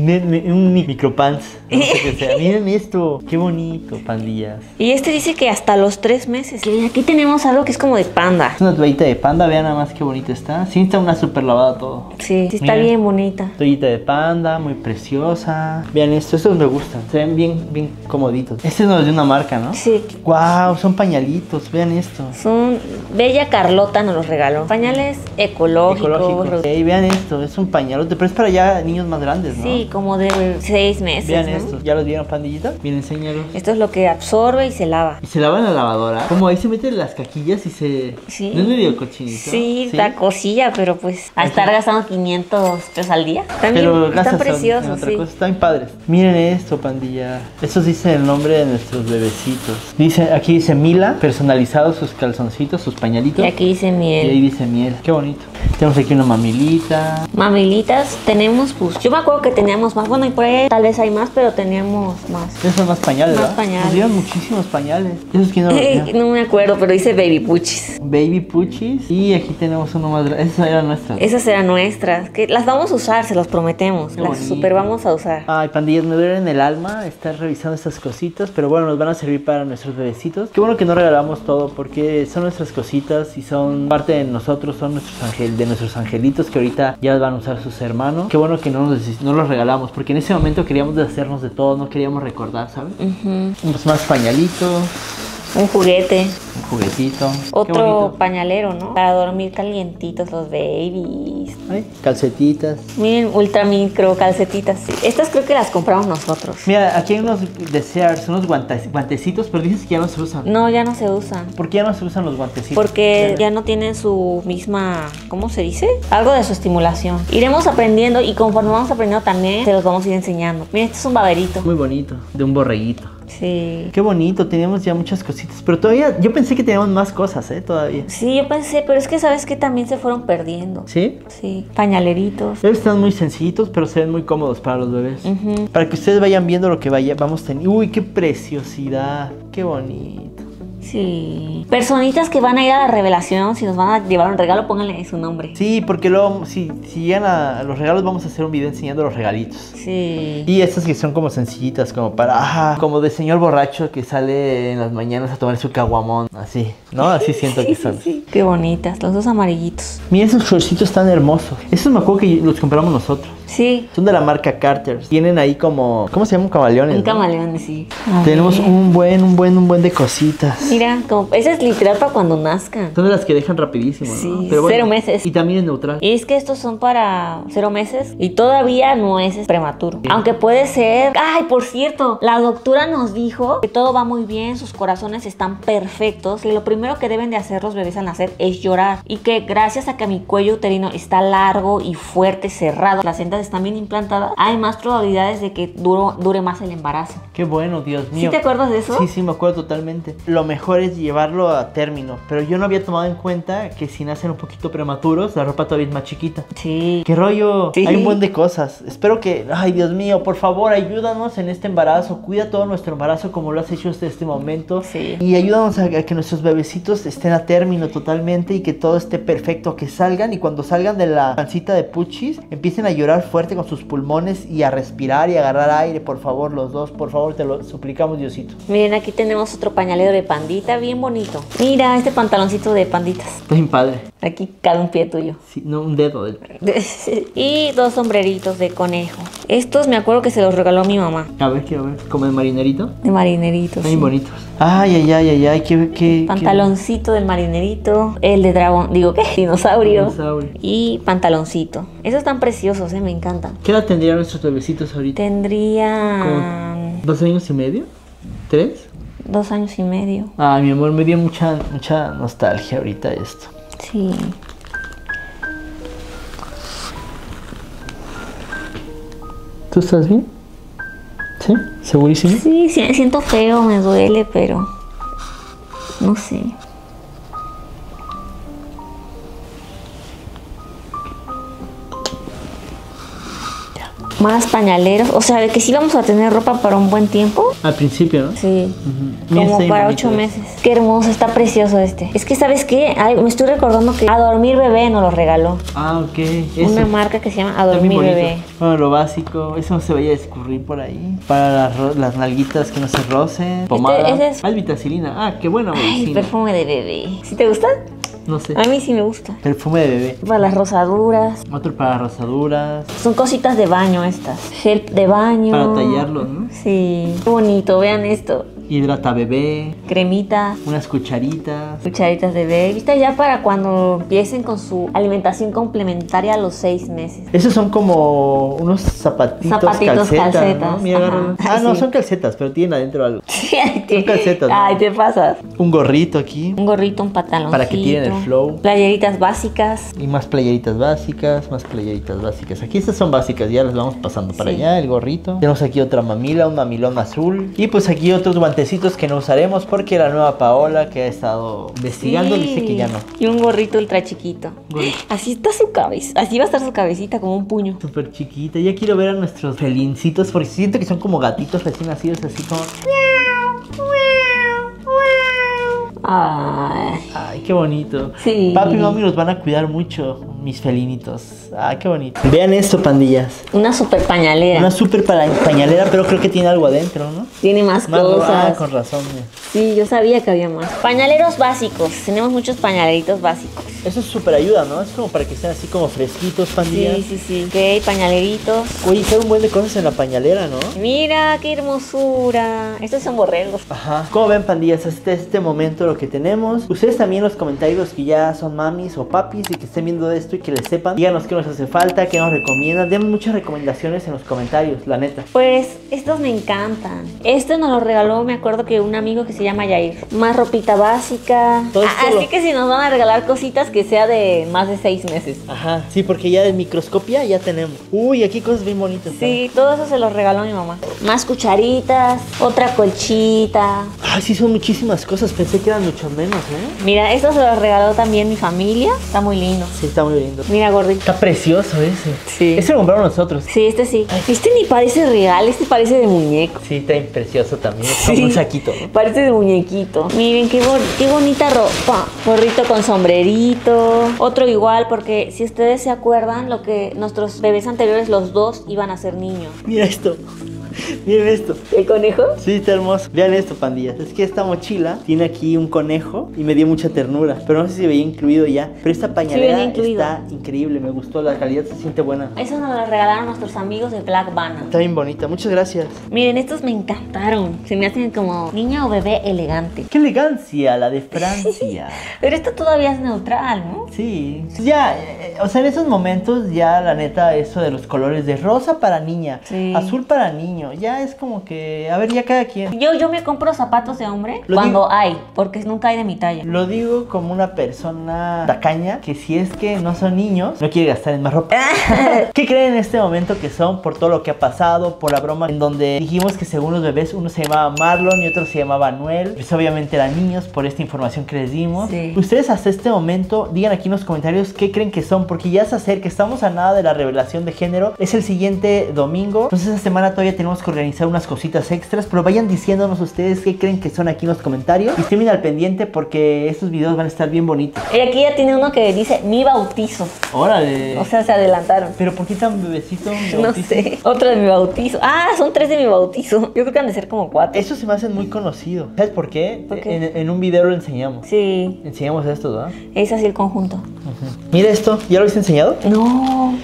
un micropants. No sé qué sea. Miren esto. Qué bonito, pandillas. Y este dice que hasta los tres meses. Y aquí tenemos algo que es como de panda. Es una toallita de panda. Vean nada más qué bonito está. Sí, está una super lavada todo. Sí, sí está Miren, bien bonita. Toallita de panda, muy preciosa. Vean esto. Estos me gustan. Se ven bien, bien comoditos. Este no es de una marca, ¿no? Sí. Wow, son pañalitos. Vean esto. Son... Bella Carlota nos los regaló. Pañales ecológicos. Ecológicos. Okay, vean esto, es un pañalote, pero es para ya niños más grandes, ¿no? Sí, como de seis meses. Vean ¿no? estos, ¿ya los vieron, pandillita? Bien, enséñalos. Esto es lo que absorbe y se lava. ¿Y se lava en la lavadora? Como ahí se meten las caquillas y se... Sí. ¿No es medio cochinito? Sí, ¿Sí? La cosilla, pero pues a estar gastando quinientos pesos al día. También pero están preciosos, otra sí. cosa, están padres. Miren esto, pandilla. Estos dicen el nombre de nuestros bebecitos. Dice, aquí dice Mila, personalizados sus calzoncitos, sus pañalitos. Y aquí dice miel. Y ahí dice miel, qué bonito. Tenemos aquí una mamilita. Mamilitas, tenemos pues, yo me acuerdo que teníamos más, bueno y por ahí tal vez hay más, pero teníamos más. Esos son más pañales, Más ¿verdad? pañales. Nos dieron muchísimos pañales. Esos que no, Eh, no me acuerdo, pero dice Baby Puchis. Baby Puchis. Y aquí tenemos uno más grande. Esas eran nuestras. Esas eran nuestras, que las vamos a usar, se los prometemos. Qué las bonito. super vamos a usar. Ay, pandillas, me duele en el alma estar revisando estas cositas, pero bueno, nos van a servir para nuestros bebecitos. Qué bueno que no regalamos todo, porque son nuestras cositas y son parte de nosotros, son nuestros ángeles de nuestros angelitos que ahorita ya van a usar sus hermanos. Qué bueno que no, nos, no los regalamos, porque en ese momento queríamos deshacernos de todo, no queríamos recordar, ¿sabes? Uh-huh. Pues más pañalitos. Un juguete. Un juguetito. Otro pañalero, ¿no? Para dormir calientitos los babies. Ay, calcetitas. Miren, ultra micro calcetitas. Sí. Estas creo que las compramos nosotros. Mira, aquí hay unos de Sears, unos guantes, guantecitos, pero dices que ya no se usan. No, ya no se usan. ¿Por qué ya no se usan los guantecitos? Porque ya no tienen su misma, ¿cómo se dice? Algo de su estimulación. Iremos aprendiendo y conforme vamos aprendiendo también se los vamos a ir enseñando. Miren, este es un baberito. Muy bonito, de un borreguito. Sí. Qué bonito, teníamos ya muchas cositas, pero todavía, yo pensé que teníamos más cosas, ¿eh? Todavía. Sí, yo pensé, pero es que sabes que también se fueron perdiendo. ¿Sí? Sí, pañaleritos. Ellos están muy sencillitos, pero se ven muy cómodos para los bebés. Uh-huh. Para que ustedes vayan viendo lo que vaya, vamos teniendo. Uy, qué preciosidad, qué bonito. Sí. Personitas que van a ir a la revelación, si nos van a llevar un regalo, pónganle su nombre. Sí, porque luego, si, si llegan a los regalos, vamos a hacer un video enseñando los regalitos. Sí. Y estas que son como sencillitas, como para, ah, como de señor borracho que sale en las mañanas a tomar su caguamón, así, ¿no? Así siento Sí, que sí, son. sí. Qué bonitas, los dos amarillitos. Mira esos shortcitos tan hermosos. Esos me acuerdo que los compramos nosotros. Sí. Son de la marca Carter. Tienen ahí como, ¿cómo se llaman? Camaleones. Un ¿no? camaleón, sí. A Tenemos ver. un buen, un buen, un buen de cositas. Mira, como, ese es literal para cuando nazcan. Son de las que dejan rapidísimo, ¿no? Sí, Pero cero meses. Y también es neutral. Y es que estos son para cero meses y todavía no es prematuro. Sí. Aunque puede ser... Ay, por cierto, la doctora nos dijo que todo va muy bien, sus corazones están perfectos y lo primero que deben de hacer los bebés al nacer es llorar. Y que gracias a que mi cuello uterino está largo y fuerte, cerrado, las placentas están bien implantadas, hay más probabilidades de que duro, dure más el embarazo. Qué bueno, Dios mío. ¿Sí te acuerdas de eso? Sí, sí, me acuerdo totalmente. Lo mejor es llevarlo a término. Pero yo no había tomado en cuenta que si nacen un poquito prematuros, la ropa todavía es más chiquita. Sí. ¿Qué rollo? Sí. Hay un buen de cosas. Espero que, ay Dios mío, por favor, ayúdanos en este embarazo. Cuida todo nuestro embarazo como lo has hecho hasta este momento. Sí. Y ayúdanos a, a que nuestros bebecitos estén a término totalmente y que todo esté perfecto, que salgan y cuando salgan de la pancita de Puchis, empiecen a llorar fuerte con sus pulmones y a respirar y a agarrar aire, por favor, los dos, por favor, te lo suplicamos, Diosito. Miren, aquí tenemos otro pañalero de pandita, bien bonito. Mira, este pantaloncito de panditas. Está bien padre. Aquí cabe un pie tuyo. Sí, no, un dedo. Del... Y dos sombreritos de conejo. Estos me acuerdo que se los regaló mi mamá. A ver, quiero ver. ¿Como de marinerito? De marinerito. Están Sí. bien bonitos. Ay, ay, ay, ay, ay, qué... qué Pantaloncito del marinerito. El de dragón, digo, ¿qué? Dinosaurio. Dinosaurio. Y pantaloncito. Esos están preciosos, eh, me encantan. ¿Qué edad tendrían nuestros bebecitos ahorita? Tendrían ¿Dos años y medio? ¿Tres? dos años y medio. Ay, mi amor, me dio mucha, mucha nostalgia ahorita esto. Sí. ¿Tú estás bien? ¿Sí? ¿Segurísimo? Sí, sí, siento feo, me duele, pero no sé. Más pañaleros, o sea, de que sí vamos a tener ropa para un buen tiempo. Al principio, ¿no? Sí, Ujú. Mira, como está bien para bonito ocho este. meses. Qué hermoso, está precioso este. Es que, ¿sabes qué? Ay, me estoy recordando que A Dormir Bebé nos lo regaló. Ah, ok. Eso. Una marca que se llama A Está bien Dormir bonito. Bebé. Bueno, lo básico, eso no se vaya a escurrir por ahí. Para las, ro- las nalguitas que no se rocen. Pomada. ese es- Ah, es vitacilina. Ah, qué buena Ay, medicina. perfume de bebé. ¿Sí te gusta? No sé. A mí sí me gusta. Perfume de bebé. Para las rosaduras. Otro para rosaduras. Son cositas de baño estas. Gel de baño. Para tallarlos, ¿no? Sí. Qué bonito, vean esto. Hidrata bebé. Cremita. Unas cucharitas. Cucharitas de bebé. Viste ya para cuando empiecen con su alimentación complementaria a los seis meses. Esos son como unos zapatitos, Zapatitos, calcetas, calcetas, ¿no? Mira, ajá. agárralo. Ah, Ay, no, sí. son calcetas, pero tienen adentro algo. Sí, ay, te, Son calcetas, ¿no? ay, te pasas. Un gorrito aquí. Un gorrito, un pantaloncito. Para que tiren el flow. Playeritas básicas. Y más playeritas básicas, más playeritas básicas. Aquí estas son básicas, ya las vamos pasando para Sí. allá, el gorrito. Tenemos aquí otra mamila, un mamilón azul. Y pues aquí otros guantecitos que no usaremos porque la nueva Paola que ha estado investigando Sí. dice que ya no. Y un gorrito ultra chiquito. Gorrito. Así está su cabeza. Así va a estar su cabecita como un puño. Súper chiquita. Ya quiero ver a nuestros felincitos porque siento que son como gatitos recién nacidos, así como... Ay. Ay, qué bonito. Sí. Papi y mami los van a cuidar mucho. mis felinitos. Ah, qué bonito. Vean esto, pandillas. Una super pañalera. Una super pa- pañalera, pero creo que tiene algo adentro, ¿no? Tiene más, Más cosas. Ah, con razón, mira. Sí, yo sabía que había más. Pañaleros básicos. Tenemos muchos pañaleritos básicos. Eso es súper ayuda, ¿no? Es como para que estén así como fresquitos, pandillas. Sí, sí, sí. Ok, pañaleritos. Oye, hay un buen de cosas en la pañalera, ¿no? Mira, qué hermosura. Estos son borregos. Ajá. Como ven, pandillas, hasta este momento lo que tenemos. Ustedes también en los comentarios que ya son mamis o papis y que estén viendo esto y que les sepan, díganos qué nos hace falta, qué nos recomiendan. Den muchas recomendaciones en los comentarios, la neta. Pues estos me encantan. Este nos lo regaló, me acuerdo que un amigo que se llama Yair. Más ropita básica. Todo esto Así lo- que si nos van a regalar cositas que sea de más de seis meses. Ajá. Sí, porque ya de microscopía ya tenemos. Uy, aquí cosas bien bonitas. Sí, todo eso se los regaló mi mamá. Más cucharitas, otra colchita. Ay, sí, son muchísimas cosas. Pensé que eran mucho menos, ¿eh? Mira, esto se los regaló también mi familia. Está muy lindo. Sí, está muy lindo. Mira, gordito. Está precioso ese. Sí. Ese lo compramos nosotros. Sí, este sí. Este ni parece real, este parece de muñeco. Sí, está bien precioso también. Es Sí. como un saquito, ¿no? Parece de muñequito. Miren qué, bon- qué bonita ropa. Gorrito con sombrerito. Otro igual, porque si ustedes se acuerdan, lo que nuestros bebés anteriores, los dos, iban a ser niños. Mira esto. Miren esto. ¿El conejo? Sí, está hermoso. Vean esto, pandillas. Es que esta mochila tiene aquí un conejo y me dio mucha ternura. Pero no sé si veía incluido ya. Pero esta pañalera venía incluido. está increíble. Me gustó. La calidad se siente buena. Eso nos lo regalaron nuestros amigos de Black Bana. Está bien bonita. Muchas gracias. Miren, estos me encantaron. Se me hacen como niña o bebé elegante. ¡Qué elegancia! La de Francia. Pero esto todavía es neutral, ¿no? Sí. Ya, eh, o sea, en esos momentos ya la neta eso de los colores de rosa para niña, Sí. azul para niño, ya es como que, a ver, ya cada quien. Yo, yo me compro zapatos de hombre Lo cuando digo- hay, porque nunca hay de mi talla. Lo digo como una persona tacaña que si es que no son niños, no quiere gastar en más ropa. ¿Qué creen en este momento que son por todo lo que ha pasado, por la broma en donde dijimos que según los bebés uno se llamaba Marlon y otro se llamaba Noel? Pues obviamente eran niños por esta información que les dimos. Sí. Ustedes hasta este momento digan aquí en los comentarios qué creen que son, porque ya se acerca, estamos a nada de la revelación de género. Es el siguiente domingo, entonces esta semana todavía tenemos que organizar unas cositas extras, pero vayan diciéndonos ustedes qué creen que son aquí en los comentarios y estén bien al pendiente porque estos videos van a estar bien bonitos. Y aquí ya tiene uno que dice mi bautizo. Órale. O sea, se adelantaron. Pero ¿por qué tan bebecito? mi No bautizo? sé. Otro de mi bautizo. Ah, son tres de mi bautizo. Yo creo que han de ser como cuatro. Eso se me hace muy conocido. ¿Sabes por qué? ¿Por qué? En, en un video lo enseñamos. Sí, Enseñamos esto, ¿verdad? es así el conjunto. Mira esto, ¿ya lo habéis enseñado? No.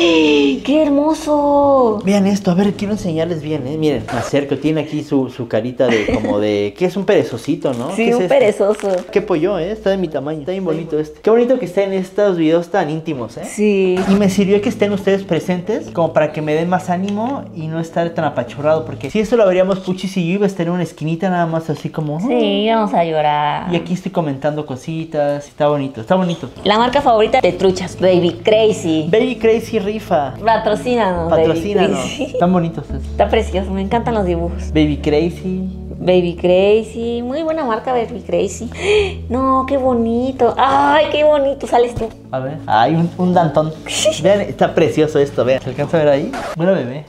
¡Qué hermoso! Vean esto, a ver, quiero enseñarles bien, ¿eh? Miren, me acerco, tiene aquí su, su carita de como de... ¿Qué es un perezosito, no? Sí, ¿Qué es un esto? perezoso. Qué pollo, ¿eh? Está de mi tamaño, está bien bonito este. Qué bonito que estén estos videos tan íntimos, ¿eh? Sí. Y me sirvió que estén ustedes presentes como para que me den más ánimo y no estar tan apachurrado. Porque si esto lo veríamos Puchis y yo iba a estar en una esquinita nada más así como... Sí, vamos a llorar. Y aquí estoy comentando cositas. Está bonito, está bonito. La marca favorita de truchas, Baby Crazy. Baby Crazy rifa. Patrocínanos, Baby Patrocínanos. Crazy. Están bonitos estos. Está precioso, me encantan los dibujos. Baby Crazy. Baby Crazy, muy buena marca Baby Crazy. No, qué bonito. Ay, qué bonito, sales tú. A ver. Hay un, un dantón. Vean, está precioso esto, vean. ¿Se alcanza a ver ahí? Buena bebé.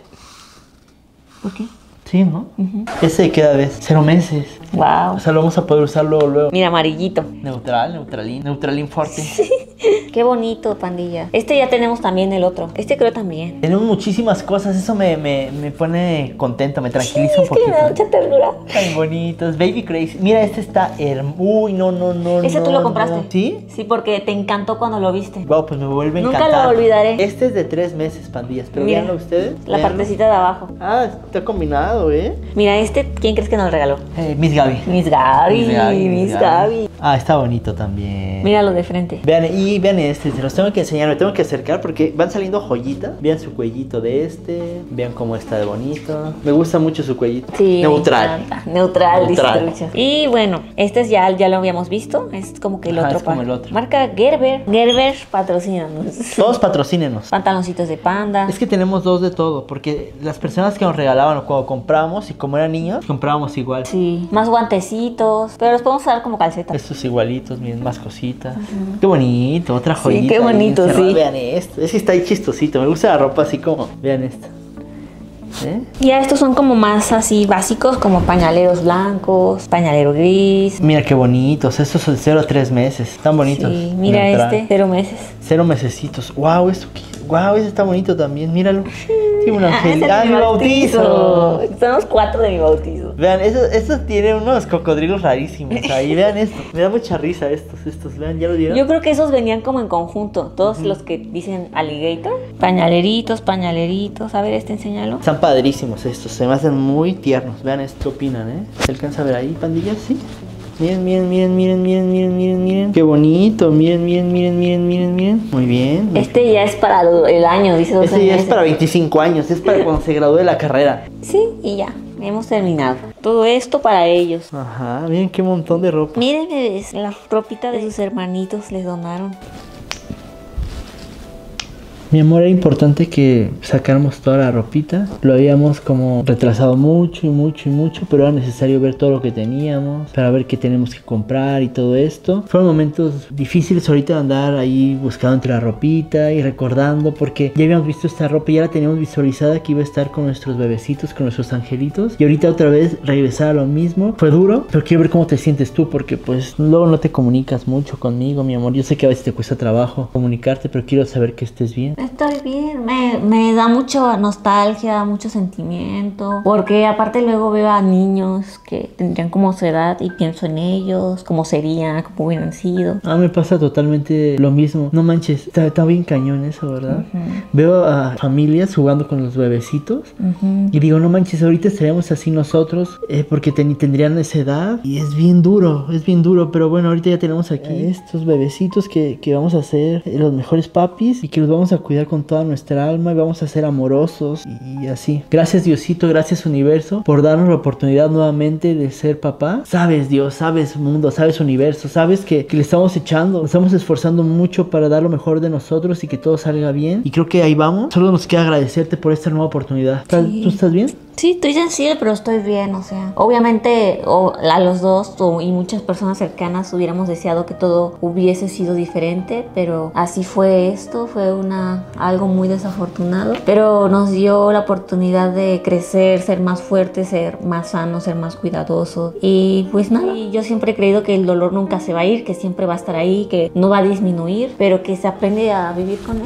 ¿Por qué? Sí, ¿no? Ese queda vez. Cero meses. Wow. O sea, lo vamos a poder usar luego, luego. Mira, amarillito. Neutral, neutralín. Neutralín fuerte. Qué bonito, pandilla. Este ya tenemos también el otro. Este creo también. Tenemos muchísimas cosas. Eso me, me, me pone contento, me tranquiliza un Es que me da poquito. mucha ternura. Tan bonitos. Baby Crazy. Mira, este está hermoso. Uy, no, no, no. ¿Ese no, tú lo no. compraste? ¿Sí? Sí, porque te encantó cuando lo viste. Wow, pues me vuelve a Nunca encantar. lo olvidaré. Este es de tres meses, pandillas. Pero Mira, véanlo ustedes. La véanlo. partecita de abajo. Ah, está combinado, ¿eh? Mira, este, ¿quién crees que nos regaló? eh Miss Gaby. Miss Gaby, Miss Gaby. Ah, está bonito también. Míralo de frente. Vean, y vean este, se los tengo que enseñar, me tengo que acercar porque van saliendo joyitas. Vean su cuellito de este, vean cómo está de bonito. Me gusta mucho su cuellito. Sí, Neutral. me encanta. Neutral, dice Neutral. Trucha. Y bueno, este es ya, ya lo habíamos visto. Es como que el Ajá, otro. es como par. el otro. Marca Gerber. Gerber, patrocínanos. Todos patrocínenos. Pantaloncitos de panda. Es que tenemos dos de todo, porque las personas que nos regalaban o cuando compramos y como eran niños, comprábamos igual. Sí, más guantecitos. Pero los podemos usar como calcetas. Estos igualitos, miren, más cositas. Qué bonito, otra joyita. qué ahí bonito, encerrada. sí. Vean esto, es que está ahí chistosito. Me gusta la ropa así como, vean esto. ¿Eh? Ya estos son como más así básicos, como pañaleros blancos, pañalero gris. Mira qué bonitos, estos son cero a tres meses, tan bonitos. Sí, mira Neutral. este, cero meses. Cero mesecitos. Wow, esto qué. Wow, ese está bonito también, míralo. Tiene un Ah, ángel. ese es ¡Ah, mi mi bautizo! Son los cuatro de mi bautizo. Vean, estos, estos tienen unos cocodrilos rarísimos ahí. Vean esto. Me da mucha risa estos, estos. Vean, ¿ya lo vieron? Yo creo que esos venían como en conjunto. Todos los que dicen alligator. Pañaleritos, pañaleritos. A ver, este enséñalo. Están padrísimos estos, se me hacen muy tiernos. Vean esto, ¿qué opinan, eh? ¿Se alcanza a ver ahí, pandillas? Sí. Miren, miren, miren, miren, miren, miren, miren, miren. Qué bonito. Miren, miren, miren, miren, miren, miren. Muy bien. Este ya es para lo- el año, dice doce Este ya es meses. para veinticinco años, es para cuando se gradúe la carrera. Sí, y ya. Hemos terminado. Todo esto para ellos. Ajá, miren qué montón de ropa. Miren, bebés, la ropita de sus hermanitos les donaron. Mi amor, era importante que sacáramos toda la ropita. Lo habíamos como retrasado mucho y mucho y mucho, pero era necesario ver todo lo que teníamos para ver qué tenemos que comprar y todo esto. Fueron momentos difíciles ahorita de andar ahí buscando entre la ropita y recordando, porque ya habíamos visto esta ropa y ya la teníamos visualizada que iba a estar con nuestros bebecitos, con nuestros angelitos. Y ahorita otra vez regresar a lo mismo. Fue duro, pero quiero ver cómo te sientes tú, porque pues luego no te comunicas mucho conmigo, mi amor. Yo sé que a veces te cuesta trabajo comunicarte, pero quiero saber que estés bien. Estoy bien, me, me da mucho nostalgia, mucho sentimiento, porque aparte luego veo a niños que tendrían como su edad y pienso en ellos, cómo serían, cómo hubieran sido. Ah, me pasa totalmente lo mismo. No manches, está, está bien cañón eso, ¿verdad? Ujú. Veo a familias jugando con los bebecitos Ujú. y digo, no manches, ahorita estaríamos así nosotros eh, porque ten- tendrían esa edad y es bien duro, es bien duro, pero bueno, ahorita ya tenemos aquí estos bebecitos que, que vamos a ser eh, los mejores papis y que los vamos a cuidar con toda nuestra alma y vamos a ser amorosos y, y así. Gracias Diosito, gracias universo por darnos la oportunidad nuevamente de ser papá. Sabes Dios, sabes mundo, sabes universo, sabes que, que le estamos echando, nos estamos esforzando mucho para dar lo mejor de nosotros y que todo salga bien y creo que ahí vamos. Solo nos queda agradecerte por esta nueva oportunidad. ¿Estás- Sí. ¿Tú estás bien? Sí, estoy sensible, pero estoy bien, o sea, obviamente o, a los dos o, y muchas personas cercanas hubiéramos deseado que todo hubiese sido diferente, pero así fue esto, fue una algo muy desafortunado, pero nos dio la oportunidad de crecer, ser más fuertes, ser más sanos, ser más cuidadosos y pues nada, y yo siempre he creído que el dolor nunca se va a ir, que siempre va a estar ahí, que no va a disminuir, pero que se aprende a vivir con él.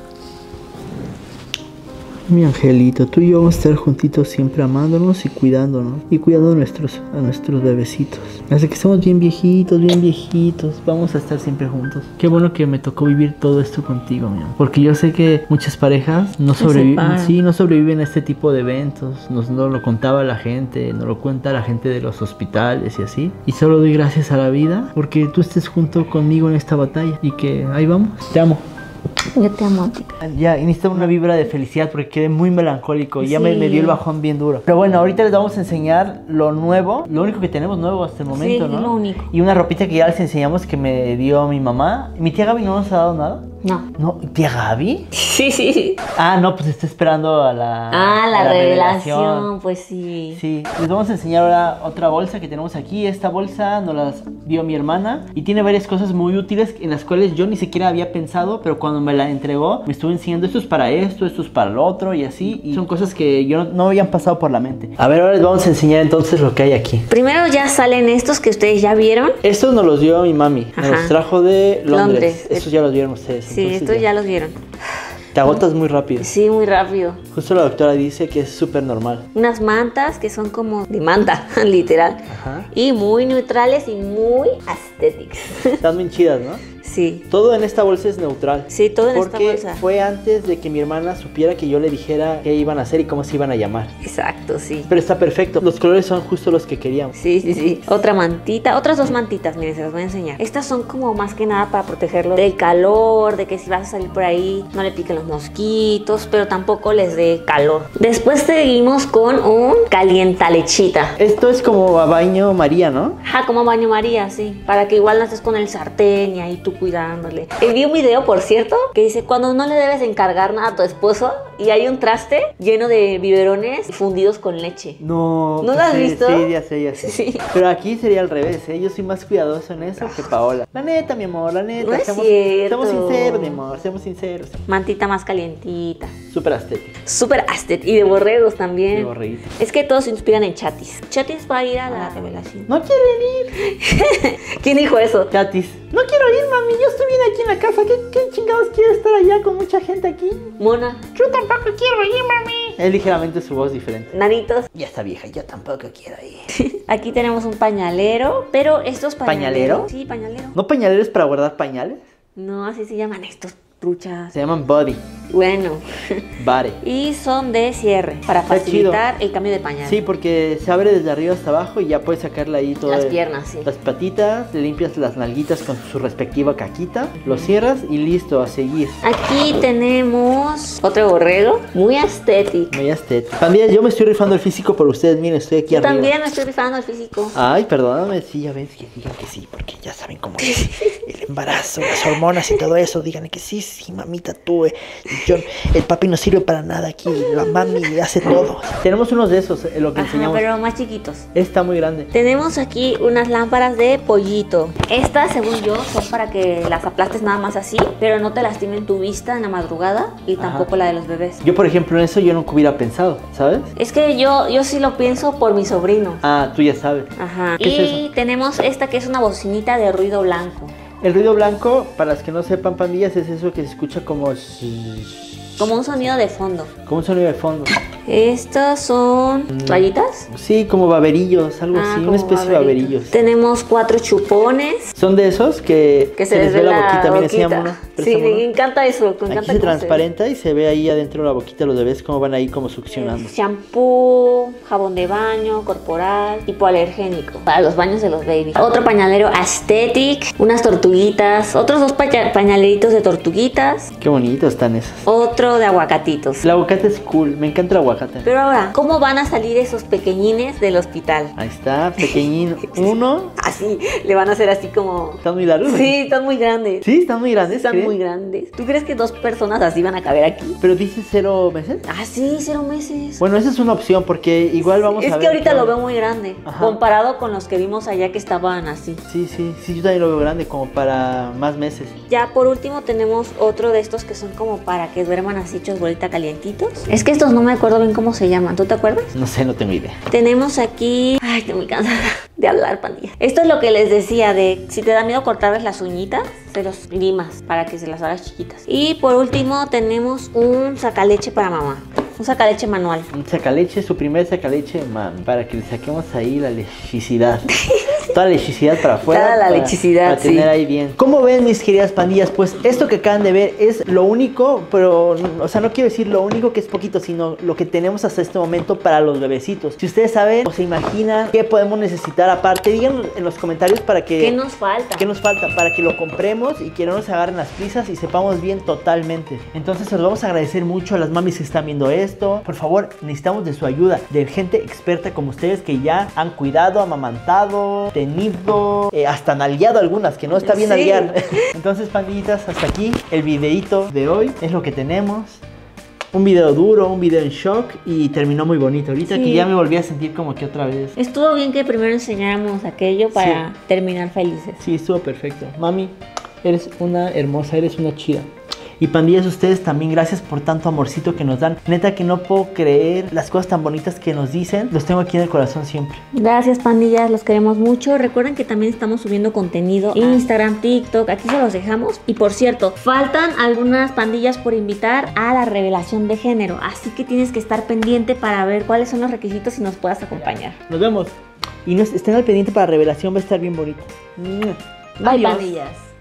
Mi angelito, tú y yo vamos a estar juntitos siempre amándonos y cuidándonos y cuidando a nuestros, a nuestros bebecitos. Hasta que estemos bien viejitos, bien viejitos, vamos a estar siempre juntos. Qué bueno que me tocó vivir todo esto contigo, mi amor. Porque yo sé que muchas parejas no Se sobreviven, separan. sí, no sobreviven a este tipo de eventos. Nos no lo contaba la gente, nos lo cuenta la gente de los hospitales y así. Y solo doy gracias a la vida porque tú estés junto conmigo en esta batalla y que ahí vamos. Te amo. Yo te amo a ti. Ya, y necesito una vibra de felicidad porque quedé muy melancólico y ya me, Sí. me dio el bajón bien duro. Pero bueno, ahorita les vamos a enseñar lo nuevo, lo único que tenemos nuevo hasta el momento, Sí, ¿no? lo único. Y una ropita que ya les enseñamos que me dio mi mamá. ¿Mi tía Gaby no nos ha dado nada? No. No, ¿tía Gaby? Sí, sí, sí. Ah, no, pues está esperando a la Ah, la, a revelación, pues sí. Sí, les vamos a enseñar ahora otra bolsa que tenemos aquí. Esta bolsa nos la dio mi hermana y tiene varias cosas muy útiles en las cuales yo ni siquiera había pensado, pero cuando me la entregó me estuvo enseñando esto es para esto, esto es para lo otro y así. Y son cosas que yo no, no me habían pasado por la mente. A ver, ahora les vamos a enseñar entonces lo que hay aquí. Primero ya salen estos que ustedes ya vieron. Estos nos los dio mi mami, nos Ajá. los trajo de Londres. Londres. Estos ya los vieron ustedes. Sí, entonces estos ya los vieron. Te agotas muy rápido. Sí, muy rápido. Justo la doctora dice que es súper normal. Unas mantas que son como de manta, literal. Ajá. Y muy neutrales y muy aesthetics. Están bien chidas, ¿no? Sí. Todo en esta bolsa es neutral. Sí, todo en esta Porque bolsa. fue antes de que mi hermana supiera que yo le dijera qué iban a hacer y cómo se iban a llamar. Exacto, sí. Pero está perfecto. Los colores son justo los que queríamos. Sí, sí, sí. Otra mantita, otras dos mantitas, miren, se las voy a enseñar. Estas son como más que nada para protegerlo del calor, de que si vas a salir por ahí no le piquen los mosquitos, pero tampoco les dé calor. Después seguimos con un calientalechita. Esto es como a baño María, ¿no? Ajá, como baño María, sí. Para que igual no estés con el sartén y ahí tú tú cuidándole. Eh, vi un video, por cierto, que dice, cuando no le debes encargar nada a tu esposo y hay un traste lleno de biberones fundidos con leche. No. ¿No pues lo has sí, visto? Sí, ya sé, ya sé. Sí. Pero aquí sería al revés, ¿eh? Yo soy más cuidadoso en eso que Paola. La neta, mi amor, la neta. No es seamos, cierto. seamos sinceros, mi amor, seamos sinceros. Mantita más calientita. Súper estético. Súper astet. Y de borregos también. De borreguito. Es que todos se inspiran en Chatis. Chatis va a ir a la revelación. No quieren ir. ¿Quién dijo eso? Chatis. No quiero ir, mami. Yo estoy bien aquí en la casa. ¿Qué, qué chingados quiero estar allá con mucha gente aquí? Mona. Yo tampoco quiero ir, mami. Es ligeramente su voz diferente. Nanitos. Ya está vieja, yo tampoco quiero ir. Aquí tenemos un pañalero. Pero estos pañaleros. ¿Pañalero? Sí, pañalero. ¿No pañaleros para guardar pañales? No, así se llaman estos truchas. Se llaman body. Bueno. Body. Y son de cierre. Para Está facilitar el cambio de pañal. Sí, porque se abre desde arriba hasta abajo y ya puedes sacarle ahí todo. Las el- piernas, sí. Las patitas, le limpias las nalguitas con su respectiva caquita, lo cierras y listo, a seguir. Aquí tenemos otro borrego. Muy estético. Muy estético. Pandillas, yo me estoy rifando el físico por ustedes, miren, estoy aquí Yo arriba. también me estoy rifando el físico. Ay, perdóname, sí, ya ves, que digan que sí, porque ya saben cómo es el embarazo, las hormonas y todo eso, díganle que sí, sí, mamita, tú, eh, yo, el papi no sirve para nada aquí, la mami hace todo. Tenemos unos de esos, eh, lo que Ajá, enseñamos. pero más chiquitos. Está muy grande. Tenemos aquí unas lámparas de pollito. Estas, según yo, son para que las aplastes nada más así, pero no te lastimen tu vista en la madrugada y tampoco la de los bebés. Yo, por ejemplo, en eso yo nunca hubiera pensado, ¿sabes? Es que yo, yo sí lo pienso por mi sobrino. Ah, tú ya sabes. Ajá. ¿Qué Y es eso? tenemos esta que es una bocinita de ruido blanco. El ruido blanco, para las que no sepan, pandillas, es eso que se escucha como, Como un sonido de fondo. como un sonido de fondo. Estas son toallitas. Sí, como baberillos, algo Ah, así, como una especie de baberitos. baberillos. Tenemos cuatro chupones. Son de esos que, Que se les ve la boquita. Mira, boquita. enséñame uno, Sí, préstame uno. me encanta eso. Me Aquí encanta se cómo ve. transparenta y se ve ahí adentro de la boquita de los bebés como van ahí como succionando. Shampoo, jabón de baño, corporal, hipoalergénico para los baños de los babies. Otro pañalero aesthetic, unas tortuguitas, otros dos paña- pañaleritos de tortuguitas, Qué bonitos están esos. otro de aguacatitos. El aguacate es cool, me encanta el aguacate. Pero ahora, ¿cómo van a salir esos pequeñines del hospital? Ahí está, pequeñino. Uno, Así, le van a hacer así como... están muy largos. Sí, están muy grandes. Sí, están muy grandes. Están ¿crees? muy grandes. ¿Tú crees que dos personas así van a caber aquí? Pero dice cero meses. Ah, sí, cero meses. Bueno, esa es una opción porque igual vamos es a ver. que ahorita qué lo onda. veo muy grande, Ajá. comparado con los que vimos allá que estaban así. Sí, sí, sí, yo también lo veo grande, como para más meses. Ya por último tenemos otro de estos que son como para que duerman así hechos bolita calientitos. Es que estos no me acuerdo bien cómo se llaman, ¿tú te acuerdas? No sé, no tengo idea. Tenemos aquí... Ay, estoy muy cansada de hablar, pandilla. Esto es lo que les decía de si te da miedo cortarles las uñitas, se los limas para que se las hagas chiquitas. Y por último tenemos un sacaleche para mamá. Un sacaleche manual. Un sacaleche, su primer sacaleche, mami, para que le saquemos ahí la lechicidad. Toda la lechicidad para afuera. Toda la para- lechicidad, Para tener sí. ahí bien. ¿Cómo ven, mis queridas pandillas? Pues esto que acaban de ver es lo único, pero, o sea, no quiero decir lo único que es poquito, sino lo que tenemos hasta este momento para los bebecitos. Si ustedes saben o se imaginan qué podemos necesitar aparte, díganlo en los comentarios para que... ¿Qué nos falta? ¿Qué nos falta? Para que lo compremos y que no nos agarren las prisas y sepamos bien totalmente. Entonces, os vamos a agradecer mucho a las mamis que están viendo esto. Por favor, necesitamos de su ayuda, de gente experta como ustedes que ya han cuidado, amamantado, tenido, eh, hasta nalgueado algunas, que no está bien Sí. nalguear. Entonces, pandillitas, hasta aquí el videito de hoy. Es lo que tenemos. Un video duro, un video en shock y terminó muy bonito. Ahorita Sí. que ya me volví a sentir como que otra vez. Estuvo bien que primero enseñáramos aquello para Sí. terminar felices. Sí, estuvo perfecto. Mami, eres una hermosa, eres una chida. Y pandillas, ustedes también, gracias por tanto amorcito que nos dan. Neta que no puedo creer las cosas tan bonitas que nos dicen. Los tengo aquí en el corazón siempre. Gracias, pandillas, los queremos mucho. Recuerden que también estamos subiendo contenido en Instagram, TikTok, aquí se los dejamos. Y por cierto, faltan algunas pandillas por invitar a la revelación de género, así que tienes que estar pendiente para ver cuáles son los requisitos y nos puedas acompañar. Nos vemos. Y no estén al pendiente para revelación, va a estar bien bonito. Bye, Adiós. pandillas.